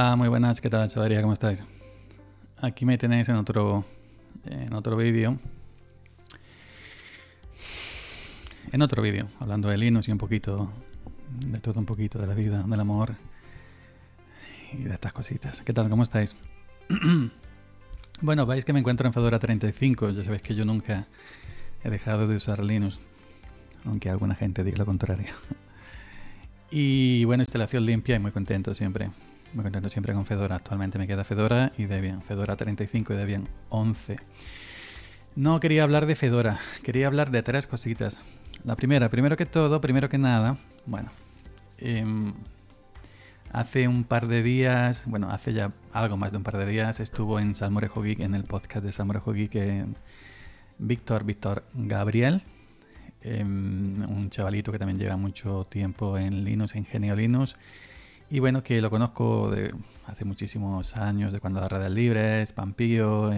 Hola, muy buenas, ¿qué tal, chavalería? ¿Cómo estáis? Aquí me tenéis en otro vídeo. En otro vídeo, hablando de Linux y un poquito de todo, un poquito de la vida, del amor y de estas cositas. ¿Qué tal? ¿Cómo estáis? Bueno, veis que me encuentro en Fedora 35. Ya sabéis que yo nunca he dejado de usar Linux, aunque alguna gente diga lo contrario. Y bueno, instalación limpia y muy contento siempre. Muy contento siempre con Fedora. Actualmente me queda Fedora y Debian. Fedora 35 y Debian 11. No quería hablar de Fedora. Quería hablar de tres cositas. La primera, primero que nada, bueno, hace un par de días, bueno, hace ya algo más de un par de días, estuvo en Salmorejo Geek, en el podcast de Salmorejo Geek, Víctor Gabriel, un chavalito que también lleva mucho tiempo en Linux, en Genio Linux. Y bueno, que lo conozco de hace muchísimos años, de cuando Redes Libres, Pampillo,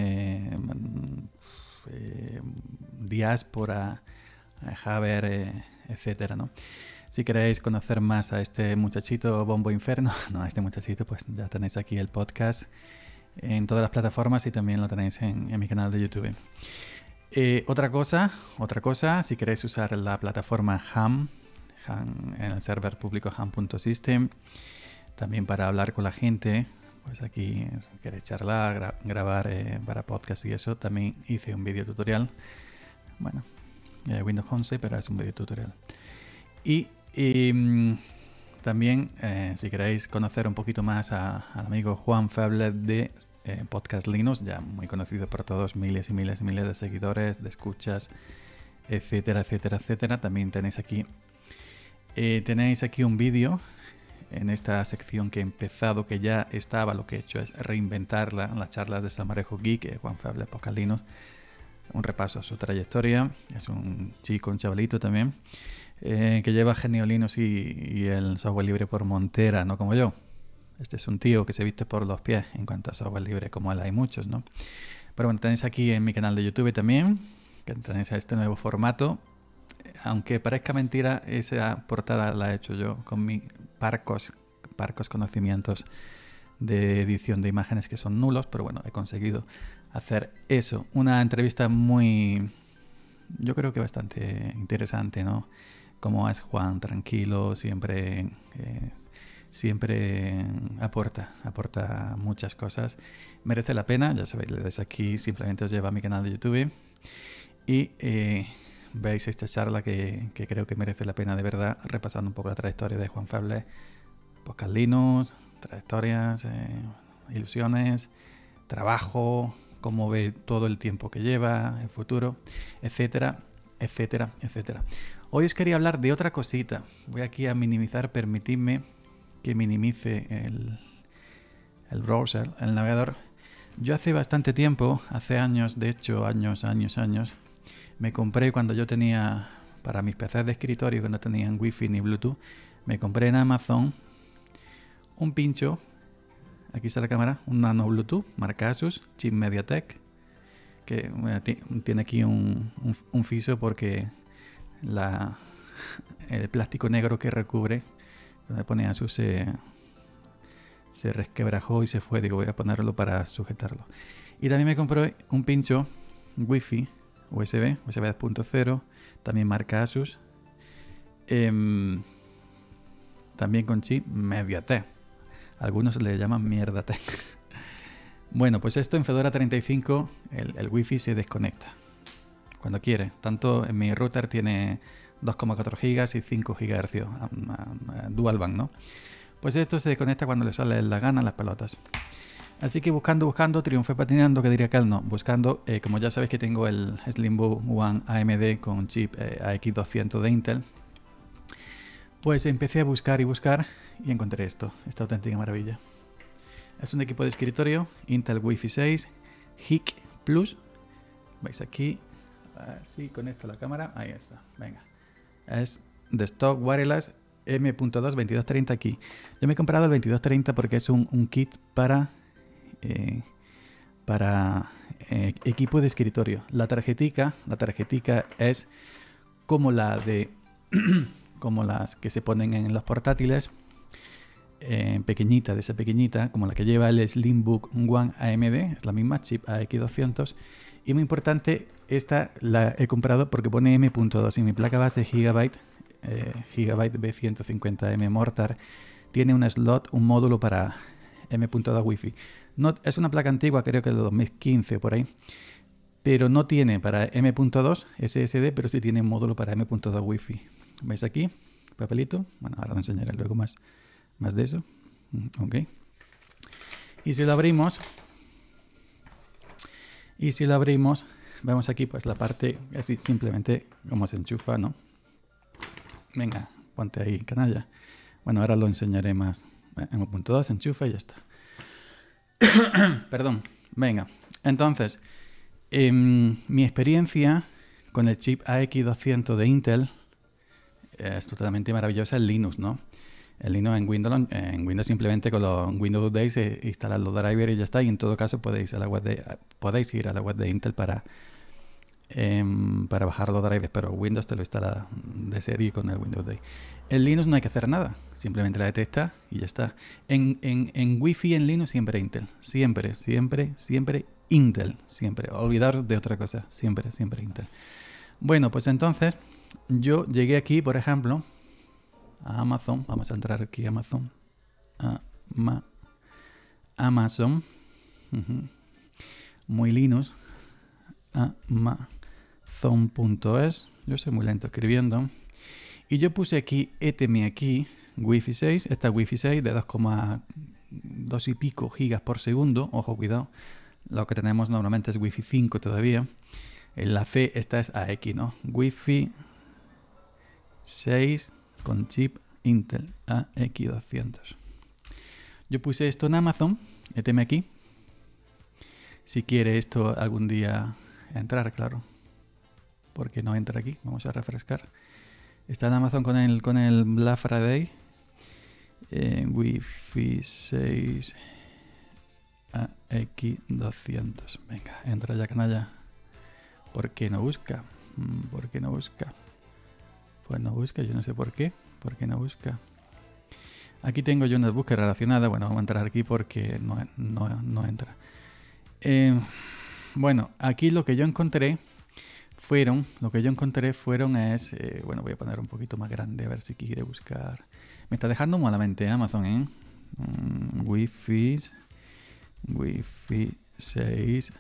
Diáspora, Haber, etcétera, ¿no? Si queréis conocer más a este muchachito Bombo Inferno, no, a este muchachito, pues ya tenéis aquí el podcast en todas las plataformas y también lo tenéis en mi canal de YouTube. Otra cosa, si queréis usar la plataforma Ham en el server público ham.system, también para hablar con la gente, pues aquí si queréis charlar, grabar para podcast y eso, también hice un video tutorial. Bueno, Windows 11, pero es un video tutorial. Y también, si queréis conocer un poquito más al amigo Juan Feblet de Podcast Linux, ya muy conocido por todos, miles y miles y miles de seguidores, de escuchas, etcétera, etcétera, etcétera. También tenéis aquí un vídeo en esta sección que he empezado, que ya estaba. Lo que he hecho es reinventar las charlas de Salmorejo Geek, Juan Feblet, Podcast Linux. Un repaso a su trayectoria. Es un chico, un chavalito también, que lleva Genio Linux y el software libre por montera, no como yo. Este es un tío que se viste por los pies en cuanto a software libre, como él hay muchos, ¿no? Pero bueno, tenéis aquí en mi canal de YouTube también, que tenéis este nuevo formato. Aunque parezca mentira, esa portada la he hecho yo con mis parcos conocimientos de edición de imágenes que son nulos, pero bueno, he conseguido hacer eso. Una entrevista muy, yo creo que bastante interesante, ¿no? Como es Juan, tranquilo, siempre aporta muchas cosas. Merece la pena, ya sabéis, le dais aquí, simplemente os lleva a mi canal de YouTube y veis esta charla que creo que merece la pena de verdad, repasando un poco la trayectoria de Juan Feblet, Podcast Linux, trayectorias, ilusiones, trabajo, cómo ve todo el tiempo que lleva, el futuro, etcétera, etcétera, etcétera. Hoy os quería hablar de otra cosita. Voy aquí a minimizar, permitidme que minimice el browser, el navegador. Yo hace bastante tiempo, hace años, de hecho años, me compré, cuando yo tenía, para mis PCs de escritorio, que no tenían Wi-Fi ni Bluetooth, me compré en Amazon un pincho, aquí está la cámara, un nano Bluetooth, marca Asus, chip MediaTek, que tiene aquí un fiso porque el plástico negro que recubre, donde pone Asus, se resquebrajó y se fue. Digo, voy a ponerlo para sujetarlo. Y también me compré un pincho Wi-Fi, USB 2.0, también marca Asus, también con chip MediaTek. Algunos le llaman mierdatec. Bueno, pues esto en Fedora 35, el Wi-Fi se desconecta cuando quiere. Tanto en mi router tiene 2,4 GB y 5 GHz, dual band, ¿no? Pues esto se desconecta cuando le sale la gana, las pelotas. Así que buscando, triunfé patinando, que diría que él no. Buscando, como ya sabéis que tengo el Slimbook One AMD con chip AX200 de Intel, pues empecé a buscar y encontré esta auténtica maravilla. Es un equipo de escritorio Intel Wi-Fi 6 HIC Plus. Veis aquí, así conecto la cámara, ahí está, venga. Es de stock wireless M.2 2230 aquí. Yo me he comprado el 2230 porque es un kit para equipo de escritorio. La tarjetica es como la de como las que se ponen en los portátiles, pequeñita, de esa pequeñita, como la que lleva el Slimbook One AMD, es la misma, chip AX200. Y muy importante, esta la he comprado porque pone M.2 y mi placa base Gigabyte B150M Mortar tiene un slot, un módulo para M.2 Wi-Fi. No, es una placa antigua, creo que es de 2015 por ahí, pero no tiene para M.2 SSD, pero sí tiene un módulo para M.2 Wi-Fi. ¿Veis aquí? Papelito. Bueno, ahora lo enseñaré luego más de eso. Ok. Y si lo abrimos, vemos aquí pues la parte, así simplemente cómo se enchufa, ¿no? Venga, ponte ahí, canalla. Bueno, ahora lo enseñaré más. M.2 se enchufa y ya está. Perdón. Venga, entonces, mi experiencia con el chip AX200 de Intel es totalmente maravillosa en Linux, ¿no? El Linux en Windows simplemente con los Windows Days instalar los drivers y ya está. Y en todo caso podéis ir a la web de Intel para bajar los drivers, pero Windows te lo instala de serie con el Windows Day. En Linux no hay que hacer nada, simplemente la detecta y ya está. En Wi-Fi en Linux siempre Intel, siempre Intel, siempre. Olvidaros de otra cosa, siempre Intel. Bueno, pues entonces yo llegué aquí, por ejemplo, a Amazon. Vamos a entrar aquí a Amazon. Amazon. Muy Linux. Amazon.es. Yo soy muy lento escribiendo. Y yo puse aquí, éteme aquí, Wi-Fi 6. Esta Wi-Fi 6 de 2,2 y pico gigas por segundo. Ojo, cuidado. Lo que tenemos normalmente es Wi-Fi 5 todavía. La C, esta es AX, ¿no? Wi-Fi 6 con chip Intel AX200. Yo puse esto en Amazon, éteme aquí. Si quiere esto algún día entrar, claro. Porque no entra aquí. Vamos a refrescar. Está en Amazon con el Black Friday. Wi-Fi 6 AX200. Venga, entra ya, canalla. ¿Por qué no busca? ¿Por qué no busca? Pues no busca, yo no sé por qué. ¿Por qué no busca? Aquí tengo yo unas búsquedas relacionadas. Bueno, vamos a entrar aquí porque no entra. Bueno, aquí lo que yo encontré fueron bueno, voy a poner un poquito más grande a ver si quiere buscar. Me está dejando malamente Amazon, ¿eh? Wi-Fi 6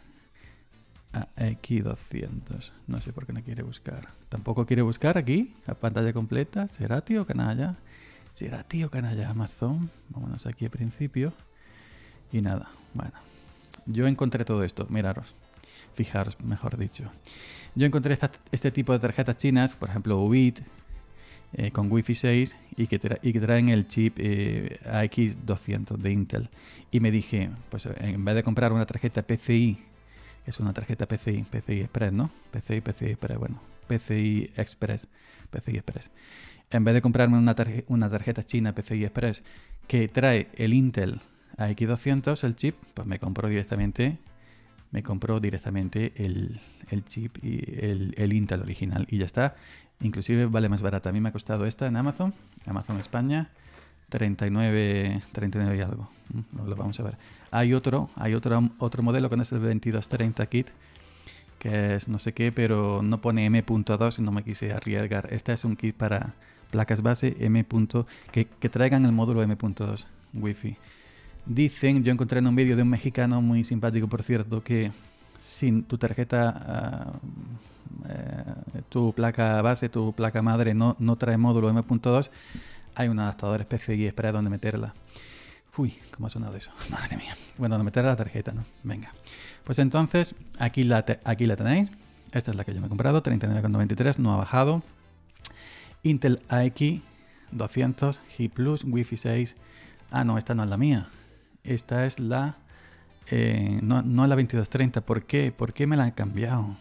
AX200. No sé por qué no quiere buscar. Tampoco quiere buscar aquí, a pantalla completa. ¿Será tío canalla? ¿Será tío canalla Amazon? Vámonos aquí al principio. Y nada, bueno. Yo encontré todo esto, miraros. Fijaros, mejor dicho. Yo encontré este tipo de tarjetas chinas, por ejemplo UBIT, con Wi-Fi 6 y que traen el chip AX200 de Intel. Y me dije, pues en vez de comprar una tarjeta PCI, es una tarjeta PCI Express, ¿no? PCI Express, bueno, PCI Express. En vez de comprarme una tarjeta china PCI Express que trae el Intel AX200, el chip, pues me compro directamente el chip y el Intel original y ya está. Inclusive vale más barata. A mí me ha costado esta en Amazon España, 39 y algo. Lo vamos a ver. Hay otro modelo que no es el 2230 kit, que es no sé qué, pero no pone M.2 y no me quise arriesgar. Este es un kit para placas base que traigan el módulo M.2 Wi-Fi. Dicen, yo encontré en un vídeo de un mexicano muy simpático, por cierto, que sin tu tarjeta, tu placa base, tu placa madre no trae módulo M.2, hay un adaptador PCI Express donde meterla. Uy, ¿cómo ha sonado eso? Madre mía. Bueno, donde meter la tarjeta, ¿no? Venga. Pues entonces, aquí la tenéis. Esta es la que yo me he comprado, 39,93, no ha bajado. Intel AX200 G Plus Wi-Fi 6. Ah, no, esta no es la mía. Esta es la... no es la 2230. ¿Por qué? ¿Por qué me la han cambiado?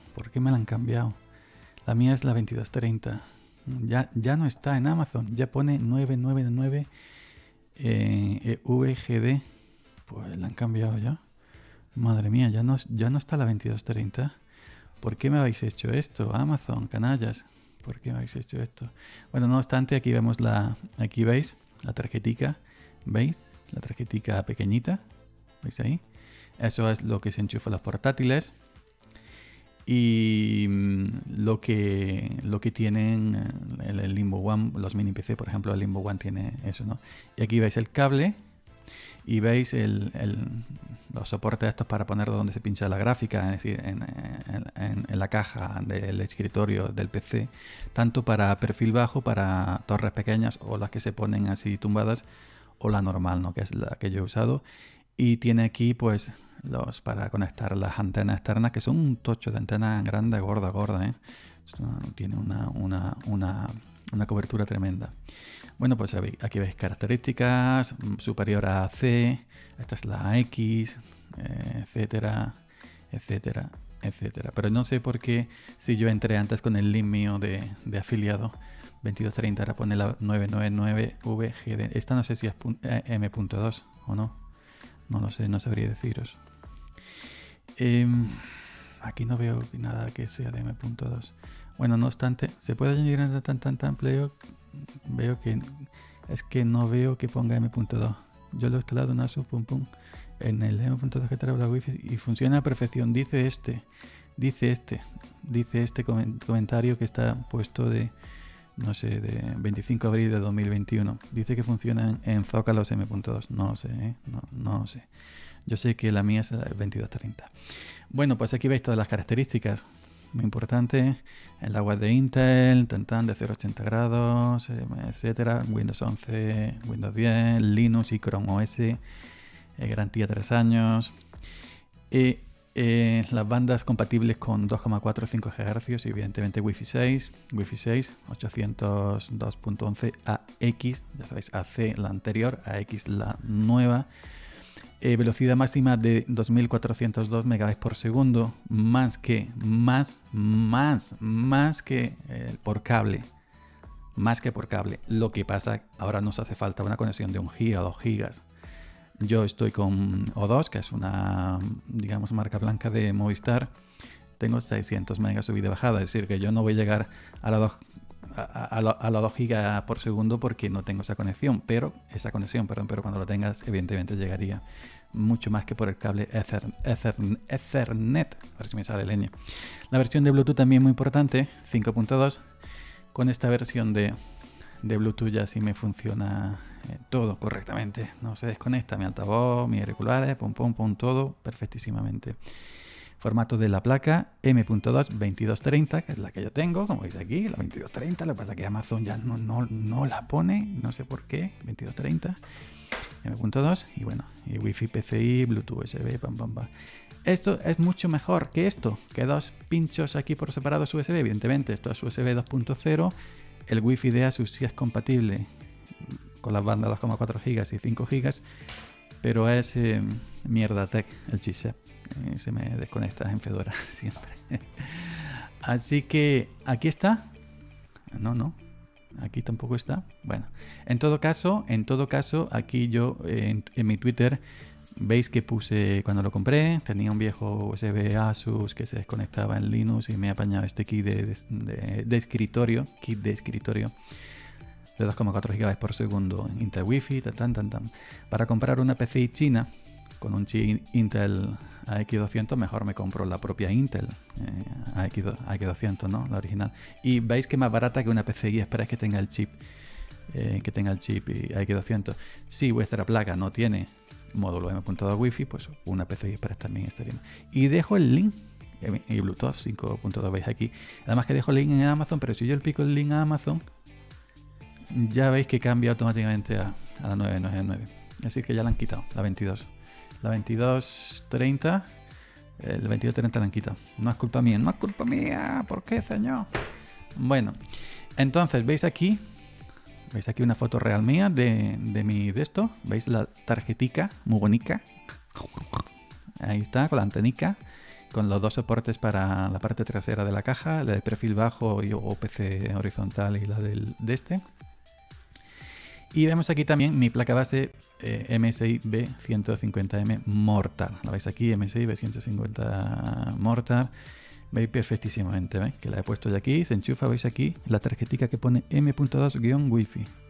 La mía es la 2230. Ya no está en Amazon. Ya pone 999 VGD. Pues la han cambiado ya. Madre mía, ya no está la 2230. ¿Por qué me habéis hecho esto? Amazon, canallas. ¿Por qué me habéis hecho esto? Bueno, no obstante, aquí veis la tarjetica ¿Veis? La tarjetica pequeñita. ¿Veis ahí? Eso es lo que se enchufa a los portátiles. Y lo que tienen el Limbo One, los mini PC, por ejemplo, el Limbo One tiene eso, ¿no? Y aquí veis el cable y veis los soportes estos para ponerlo donde se pincha la gráfica, es decir, en la caja del escritorio del PC, tanto para perfil bajo, para torres pequeñas o las que se ponen así tumbadas, o la normal, ¿no? Que es la que yo he usado. Y tiene aquí pues para conectar las antenas externas, que son un tocho de antena grande, gorda, ¿eh? Esto tiene una cobertura tremenda. Bueno, pues aquí veis características, superior a C, esta es la X, etcétera, etcétera, etcétera. Pero no sé por qué, si yo entré antes con el link mío de afiliado 2230, ahora pone la 999VGD. Esta no sé si es M.2 o no. No lo sé, no sabría deciros. Aquí no veo nada que sea de M.2. Bueno, no obstante, se puede añadir en tan amplio. Veo que es que no veo que ponga M.2. Yo lo he instalado en ASUS, en el M.2 que trae la Wi-Fi y funciona a perfección. Dice este comentario que está puesto de, no sé, de 25 de abril de 2021. Dice que funciona en Zócalos M.2. No lo sé, ¿eh? No sé. Yo sé que la mía es la 2230. Bueno, pues aquí veis todas las características. Muy importante. En la web de Intel, de 0,80 grados, etcétera. Windows 11, Windows 10, Linux y Chrome OS. Garantía 3 años. Las bandas compatibles con 2,4 5 GHz y evidentemente Wi-Fi 6, 802.11 AX, ya sabéis, AC la anterior, AX la nueva. Velocidad máxima de 2402 MB por segundo, más que por cable. Más que por cable. Lo que pasa, ahora nos hace falta una conexión de 1 GB o 2 GB. Yo estoy con O2, que es una, digamos, marca blanca de Movistar. Tengo 600 megas subida y bajada, es decir, que yo no voy a llegar a la 2 GB por segundo porque no tengo esa conexión, pero cuando lo tengas, evidentemente llegaría mucho más que por el cable Ethernet. A ver si me sale leña. La versión de Bluetooth también muy importante, 5.2. Con esta versión de Bluetooth ya sí me funciona todo correctamente. No se desconecta mi altavoz, mis auriculares, todo perfectísimamente. Formato de la placa M.2 2230, que es la que yo tengo, como veis aquí, la 2230. Lo que pasa es que Amazon ya no la pone, no sé por qué, 2230, M.2 y bueno, y Wi-Fi, PCI, Bluetooth, USB, Esto es mucho mejor que esto, que dos pinchos aquí por separado USB. Evidentemente, esto es USB 2.0. El Wi-Fi de ASUS sí es compatible con las bandas 2,4 GB y 5 GB, pero es mierda tech el chipset. Se me desconecta en Fedora siempre. Así que aquí está. No. Aquí tampoco está. Bueno, en todo caso, aquí yo en mi Twitter veis que puse cuando lo compré, tenía un viejo USB Asus que se desconectaba en Linux y me he apañado este kit de escritorio, de 2,4 GB por segundo, Intel Wi-Fi, Para comprar una PCI china con un chip Intel AX200, mejor me compro la propia Intel AX200, ¿no? La original. Y veis que es más barata que una PCI, esperáis que tenga el chip AX200. Si vuestra placa no tiene módulo M.2 Wi-Fi, pues una PCI Express también estaría. Y dejo el link y Bluetooth 5.2, veis aquí. Además que dejo el link en Amazon, pero si yo le pico el link a Amazon, ya veis que cambia automáticamente a la 999. Así que ya la han quitado, la 22. La 2230, el 2230 la han quitado. No es culpa mía, ¿por qué, señor? Bueno, entonces veis aquí una foto real mía de esto. ¿Veis la tarjetica? Muy bonita. Ahí está, con la antenica, con los dos soportes para la parte trasera de la caja, la de perfil bajo o PC horizontal y la de este. Y vemos aquí también mi placa base MSI B150M Mortar. La veis aquí, MSI B150 Mortar. Veis perfectísimamente, ¿veis? Que la he puesto ya aquí, se enchufa, veis aquí la tarjetita que pone M.2-Wi-Fi.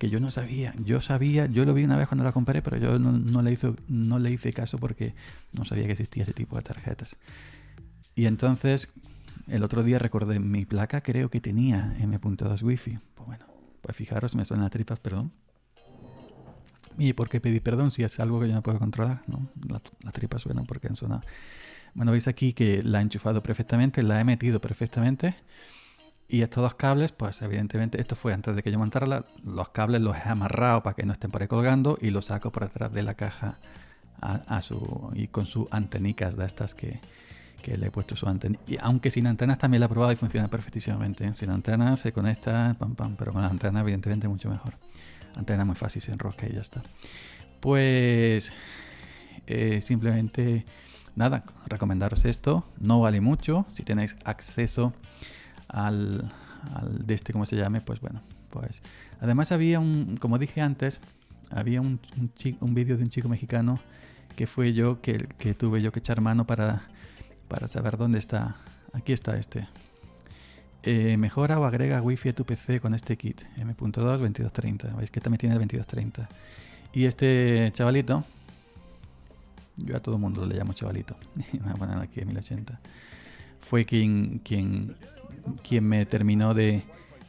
que yo no sabía. Yo lo vi una vez cuando la compré, pero yo no le hice caso porque no sabía que existía ese tipo de tarjetas. Y entonces, el otro día recordé, mi placa creo que tenía M.2 Wi-Fi. Pues bueno, pues fijaros, me suenan las tripas, perdón. ¿Y por qué pedí perdón si es algo que yo no puedo controlar? ¿No? Las tripas suenan porque han sonado. Bueno, veis aquí que la he enchufado perfectamente, la he metido perfectamente. Y estos dos cables, pues evidentemente, esto fue antes de que yo montara, los cables los he amarrado para que no estén por ahí colgando y los saco por detrás de la caja y con sus antenicas de estas que le he puesto su antena. Y aunque sin antenas también la he probado y funciona perfectísimamente, ¿eh? Sin antenas se conecta, pam, pam, pero con la antena evidentemente mucho mejor. Antena muy fácil, se enrosca y ya está. Pues simplemente nada, recomendaros esto. No vale mucho. Si tenéis acceso al de este, como se llame, pues bueno, pues además había como dije antes, había un vídeo de un chico mexicano que fue yo, que tuve yo que echar mano para saber dónde está. Aquí está este. Mejora o agrega wifi a tu PC con este kit M.2 2230. Veis que también tiene el 2230. Y este chavalito, yo a todo el mundo le llamo chavalito, me voy a poner aquí en 1080, fue quien me terminó de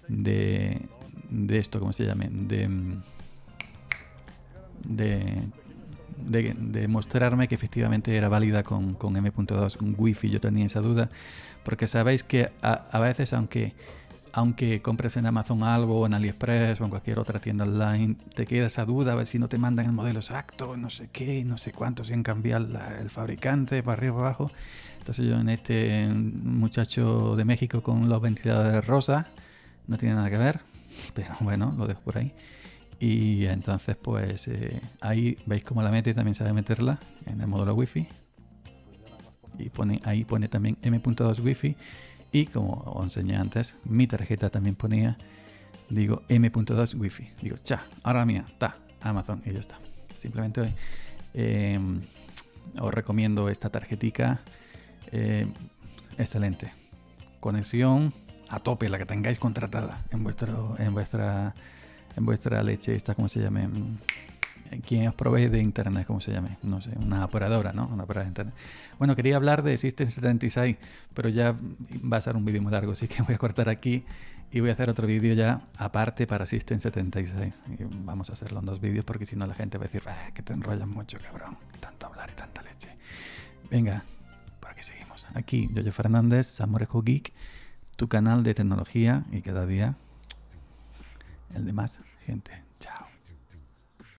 esto, ¿cómo se llame? De mostrarme que efectivamente era válida con M.2 Wi-Fi. Yo tenía esa duda, porque sabéis que a veces, aunque compres en Amazon algo, o en AliExpress, o en cualquier otra tienda online, te queda esa duda a ver si no te mandan el modelo exacto, no sé qué, no sé cuánto, sin cambiar el fabricante para arriba o para abajo. Entonces yo en este muchacho de México con los ventiladores rosa, no tiene nada que ver, pero bueno, lo dejo por ahí. Y entonces pues ahí veis cómo la mete, también sabe meterla en el módulo Wi-Fi. Y ahí pone también M.2 Wi-Fi. Y como os enseñé antes, mi tarjeta también ponía, digo, M.2 Wi-Fi. Digo, ahora mía, Amazon, y ya está. Simplemente os recomiendo esta tarjetica. Excelente. Conexión a tope, la que tengáis contratada en vuestra leche, esta, ¿cómo se llame? ¿Quién os provee de internet? ¿Cómo se llame? No sé, una operadora, ¿no? Una operadora de internet. Bueno, quería hablar de System 76, pero ya va a ser un vídeo muy largo, así que voy a cortar aquí y voy a hacer otro vídeo ya aparte para System 76. Y vamos a hacerlo en 2 vídeos porque si no la gente va a decir, que te enrollas mucho, cabrón, tanto hablar y tanta leche. Venga, por aquí seguimos. Aquí, Yoyo Fernández, Samorejo Geek, tu canal de tecnología y cada día el de más gente. Chao.